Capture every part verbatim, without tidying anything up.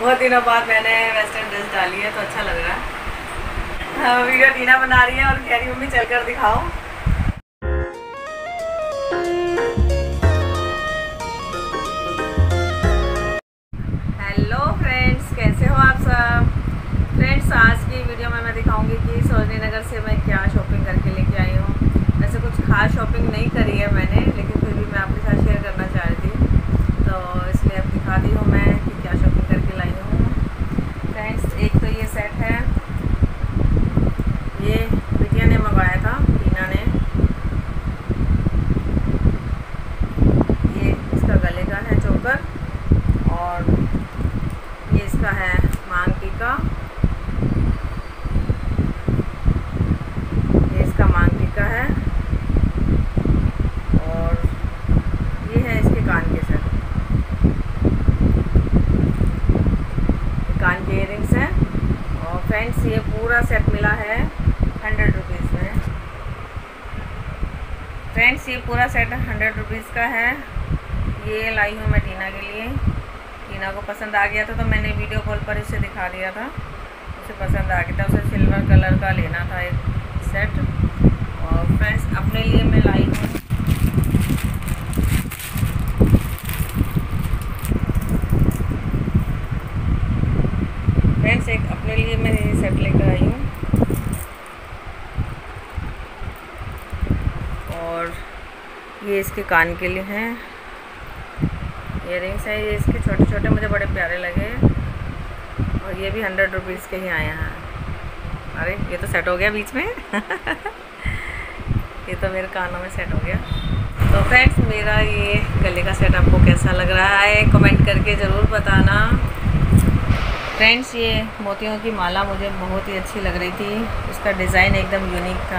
बहुत दिनों बाद मैंने वेस्टर्न ड्रेस डाली है तो अच्छा लग रहा है। हाँ, वीडियो टीना बना रही है और कह रही मम्मी चलकर दिखाओ। हेलो फ्रेंड्स, कैसे हो आप सब। फ्रेंड्स, आज की वीडियो में मैं दिखाऊंगी कि सरोजनी नगर से मैं क्या शॉपिंग करके लेके आई हूँ। वैसे कुछ खास शॉपिंग नहीं करी है मैंने, लेकिन फिर भी मैं आपके साथ शेयर करना चाह रही थी, तो इसलिए अब दिखाती हूँ मैं कि क्या शॉपिंग करके लाई हूँ। फ्रेंड्स, एक तो ये सेट है, ये बिटिया ने मंगवाया था, टीना ने। ये इसका गले का है चोकर, और ये इसका है मांग टीका, ये इसका मांग टीका है, और ये है इसके कान के सेट, कान के इयरिंग्स हैं। और फ्रेंड्स, ये पूरा सेट मिला है हंड्रेड रुपीज़ में। फ्रेंड्स, ये पूरा सेट हंड्रेड रुपीज़ का है। ये लाई हूँ मैं टीना के लिए। टीना को पसंद आ गया था तो मैंने वीडियो कॉल पर इसे दिखा दिया था, उसे पसंद आ गया था। उसे सिल्वर कलर का लेना था एक सेट। और फ्रेंड्स, अपने लिए मैं लाई हूँ फ्रेंड्स एक अपने लिए मैं ये सेट लेकर आई हूँ। और ये इसके कान के लिए हैं, इयरिंग्स हैं। ये इसके छोटे छोटे मुझे बड़े प्यारे लगे, और ये भी हंड्रेड रुपीज़ के ही आए हैं। अरे ये तो सेट हो गया बीच में ये तो मेरे कानों में सेट हो गया। तो फ्रेंड्स, मेरा ये गले का सेट आपको कैसा लग रहा है कमेंट करके ज़रूर बताना। फ्रेंड्स, ये मोतियों की माला मुझे बहुत ही अच्छी लग रही थी, उसका डिज़ाइन एकदम यूनिक था,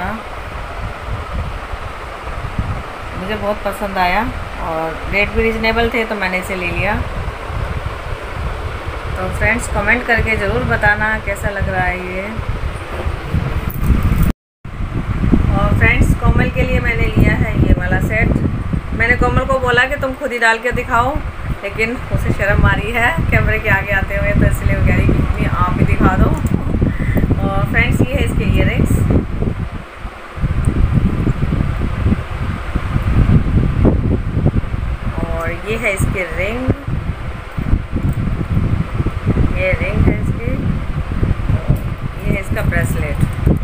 मुझे बहुत पसंद आया, और रेट भी रीजनेबल थे तो मैंने इसे ले लिया। तो फ्रेंड्स, कमेंट करके ज़रूर बताना कैसा लग रहा है ये। और फ्रेंड्स, कोमल के लिए मैंने लिया है ये वाला सेट। मैंने कोमल को बोला कि तुम खुद ही डाल के दिखाओ, लेकिन उसे शर्म आ रही है कैमरे के आगे आते हुए, तो इसलिए वो कह रही कि मम्मी आप ही दिखा दो। और फ्रेंड्स, ये है इसके इयरिंग्स, और ये है इसके रिंग, ये रिंग है इसकी, ये है इसका ब्रेसलेट,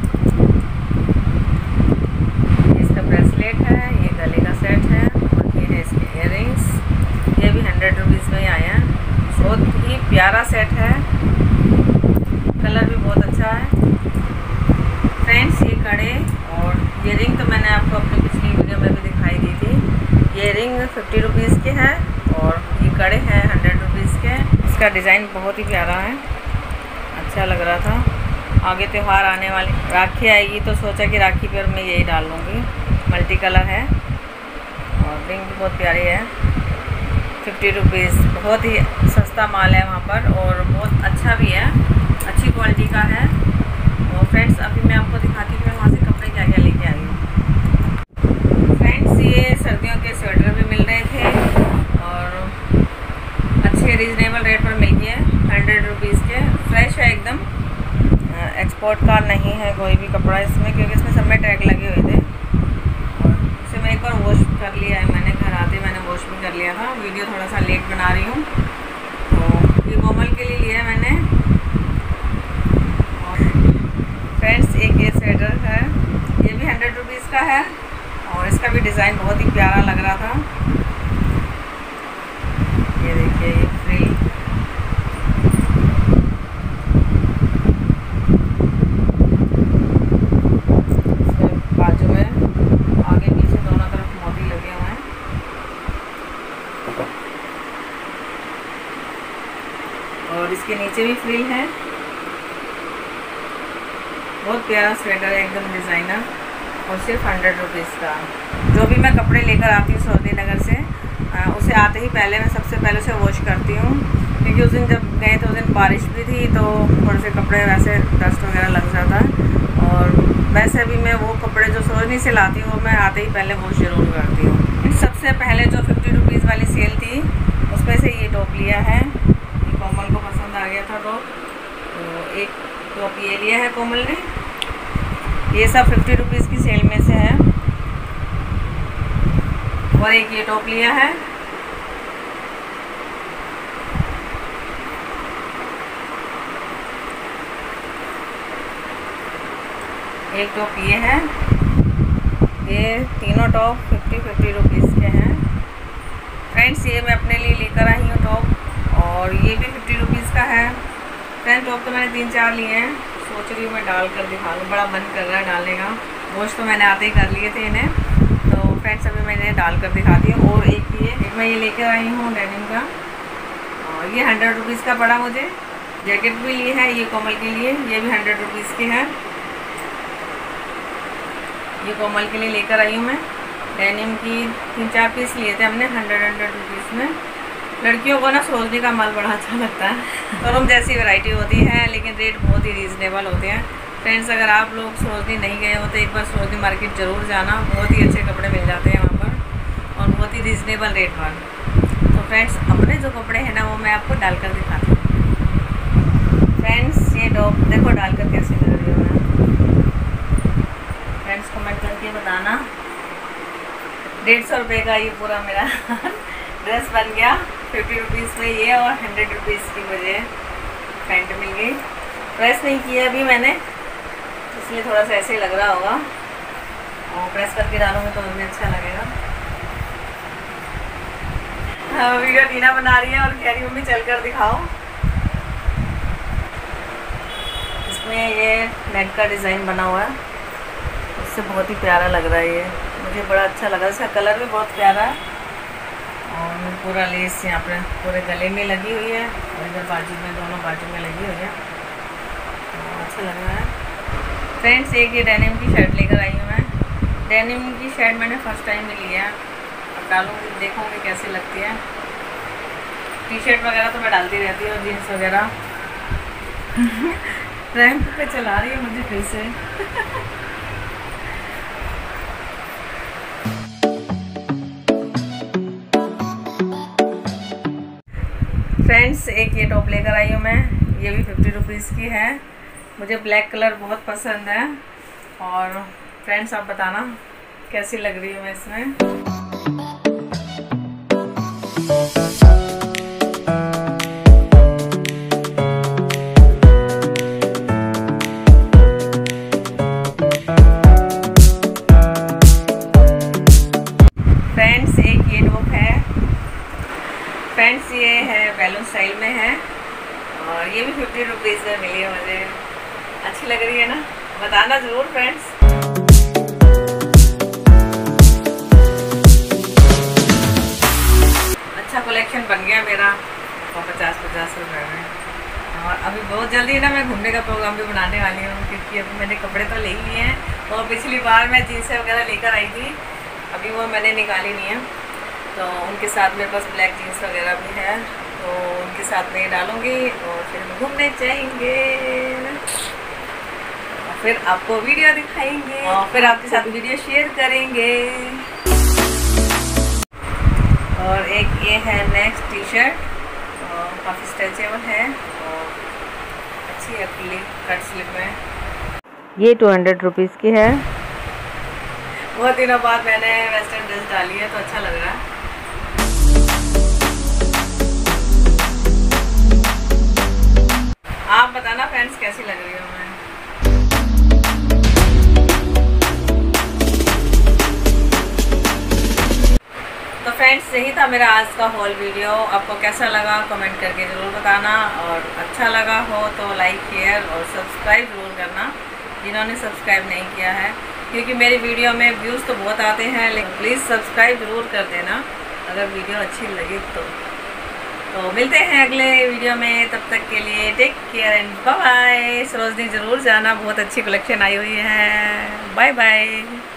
ये इसका ब्रेसलेट है, ये गले का सेट है, और ये है इसके इयरिंग्स। ये भी हंड्रेड रुपीज़ में ही आया है। बहुत ही प्यारा सेट है, कलर भी बहुत अच्छा है। फ्रेंड्स, ये कड़े और ये रिंग तो मैंने आपको अपनी पिछली वीडियो में भी दिखाई दी थी। ये रिंग फिफ्टी रुपीज़ के है, और ये कड़े हैं हंड्रेड रुपीज़ के। इसका डिज़ाइन बहुत ही प्यारा है, अच्छा लग रहा था। आगे त्यौहार आने वाले, राखी आएगी तो सोचा कि राखी पर मैं यही डाल लूँगी। मल्टी कलर है, और रिंग भी बहुत प्यारी है। फिफ्टी रुपीज़, बहुत ही सस्ता माल है वहाँ पर, और बहुत अच्छा भी है, अच्छी क्वालिटी का है। और फ्रेंड्स, अभी मैं आपको दिखाती हूँ मैं वहाँ से कपड़े क्या क्या लेके आई हूँ। फ्रेंड्स, ये सर्दियों के स्वेटर भी मिल रहे थे, और अच्छे रीज़नेबल रेट पर मिल गए, हंड्रेड रुपीज़ के। फ्रेश है एकदम, एक्सपोर्ट का नहीं है कोई भी कपड़ा इसमें, क्योंकि इसमें सब में टैग लगे हुए थे। और इसे मैं एक बार वॉश कर लिया है, मैंने घर आते मैंने वॉश भी कर लिया था। वीडियो थोड़ा सा लेट बना रही हूँ, तो ये कोमल के लिए लिया है मैंने। और फ्रेंड्स, एक ये स्वेटर है, ये भी हंड्रेड रुपीज़ का है, और इसका भी डिज़ाइन बहुत ही प्यारा लग रहा था। ये देखिए, ये फ्रिल, बाजू में आगे पीछे दोनों तरफ मोती लगे हुए हैं। और इसके नीचे भी फ्रिल है। बहुत प्यारा स्वेटर है, एकदम डिज़ाइनर, और सिर्फ हंड्रेड रुपीज़ का। जो भी मैं कपड़े लेकर आती हूँ सरोजनी नगर से, आ, उसे आते ही पहले मैं सबसे पहले उसे वॉश करती हूँ, क्योंकि उस दिन जब गए थे उस दिन बारिश भी थी, तो थोड़े से कपड़े वैसे डस्ट वगैरह लग जाता है। और वैसे भी मैं वो कपड़े जो सरोजनी से लाती हूँ वो मैं आते ही पहले वॉश ज़रूर करती हूँ। सबसे पहले जो फिफ्टी रुपीज़ वाली सेल थी उसमें से ये टॉप लिया है, ये कोमल को पसंद आ गया था टॉप, तो एक टॉप ये लिया है कोमल ने। ये सब फिफ्टी रुपीज़ की सेल में से है। और एक ये टॉप लिया है, एक टॉप ये है। ये तीनों टॉप फिफ्टी फिफ्टी रुपीज़ के हैं फ्रेंड्स। ये मैं अपने लिए लेकर आई हूँ टॉप, और ये भी फिफ्टी रुपीज़ का है फ्रेंड्स। टॉप तो मैंने तीन चार लिए हैं, सोच रही हूँ मैं डाल कर दिखा लूँ, बड़ा मन कर रहा है डालने का। वॉश तो मैंने आते ही कर लिए थे इन्हें, तो फ्रेंड्स अभी मैंने डाल कर दिखा दिया। और एक ये एक मैं ये लेकर आई हूँ डेनिम का, और ये हंड्रेड रुपीज़ का पड़ा मुझे। जैकेट भी ली है ये कोमल के लिए, ये भी हंड्रेड रुपीज़ की है। ये कोमल के लिए लेकर आई हूँ मैं। डेनिम की तीन चार पीस लिए थे हमने हंड्रेड हंड्रेड रुपीज़ में। लड़कियों को ना सोचने का माल बड़ा अच्छा लगता है। और हम जैसी वैरायटी होती है, लेकिन रेट बहुत ही रीज़नेबल होते हैं फ्रेंड्स। अगर आप लोग सोचने नहीं गए हो तो एक बार सोचने मार्केट ज़रूर जाना, बहुत ही अच्छे कपड़े मिल जाते हैं वहाँ पर, और बहुत ही रीज़नेबल रेट पर। तो फ्रेंड्स अपने जो कपड़े हैं ना वो मैं आपको डाल कर दिखाती हूँ। फ्रेंड्स ये टॉप देखो डाल कर कैसे लग रही हूँ मैं, फ्रेंड्स कमेंट करके बताना। डेढ़ सौ रुपये का ये पूरा मेरा ड्रेस बन गया फिफ्टी रुपीज़ में ये, और हंड्रेड रुपीज़ की मुझे पैंट मिल गई। प्रेस नहीं किया अभी मैंने, इसलिए थोड़ा सा ऐसे ही लग रहा होगा, और प्रेस करके डालूंगी तो मुझे अच्छा लगेगा। हाँ, वीडियो टीना बना रही है और कह रही मम्मी चल कर दिखाओ। इसमें ये नेट का डिज़ाइन बना हुआ है, इससे बहुत ही प्यारा लग रहा है ये, मुझे बड़ा अच्छा लगा। इसका कलर भी बहुत प्यारा है, और पूरा लेस यहाँ पे पूरे गले में लगी हुई है, और इधर बाजू में, दोनों बाजू में लगी हुई है, तो अच्छा लग रहा है फ्रेंड्स। एक ये डेनिम की शर्ट लेकर आई हूँ मैं। डेनिम की शर्ट मैंने फर्स्ट टाइम में लिया है, और डालूँगी देखूँगी कैसी लगती है। टी शर्ट वगैरह तो मैं डालती रहती हूँ, जीन्स वगैरह। रैंप पे चला रही है मुझे फिर से। फ्रेंड्स एक ये टॉप लेकर आई हूँ मैं, ये भी फिफ्टी रुपीज़ की है। मुझे ब्लैक कलर बहुत पसंद है, और फ्रेंड्स आप बताना कैसी लग रही है मैं इसमें। फ्रेंड्स एक ये टॉप है फ्रेंड्स, ये है बैलून स्टाइल में है, और ये भी फिफ्टी रुपीज़ में मिली है मुझे। अच्छी लग रही है ना, बताना ज़रूर फ्रेंड्स। अच्छा कलेक्शन बन गया मेरा, और पचास पचास रुपये में। और अभी बहुत जल्दी ना मैं घूमने का प्रोग्राम भी बनाने वाली हूँ, क्योंकि अभी मैंने कपड़े तो ले ही लिए हैं, और पिछली बार मैं जीन्सें वगैरह लेकर आई थी, अभी वो मैंने निकाली नहीं है, तो उनके साथ मेरे पास ब्लैक जीन्स वगैरह भी है, तो उनके साथ में डालूँगी, और फिर हम घूमने जाएंगे, और फिर आपको वीडियो दिखाएंगे, और फिर आपके साथ वीडियो शेयर करेंगे। और एक ये है नेक्स्ट टी शर्ट, और काफ़ी स्ट्रेचेबल है, और अच्छी है, खुली कट स्लिप में। ये टू हंड्रेड रुपीज़ की है। बहुत दिनों बाद मैंने वेस्टर्न ड्रेस डाली है, तो अच्छा लग रहा है। आप बताना फ्रेंड्स कैसी लग रही हो मैं। तो फ्रेंड्स यही था मेरा आज का हॉल वीडियो। आपको कैसा लगा कमेंट करके ज़रूर बताना, और अच्छा लगा हो तो लाइक शेयर और सब्सक्राइब ज़रूर करना जिन्होंने सब्सक्राइब नहीं किया है, क्योंकि मेरी वीडियो में व्यूज़ तो बहुत आते हैं, लेकिन प्लीज़ सब्सक्राइब ज़रूर कर देना अगर वीडियो अच्छी लगे तो। तो मिलते हैं अगले वीडियो में, तब तक के लिए take care and bye bye. Sarojini ज़रूर जाना, बहुत अच्छी कलेक्शन आई हुई है। Bye bye.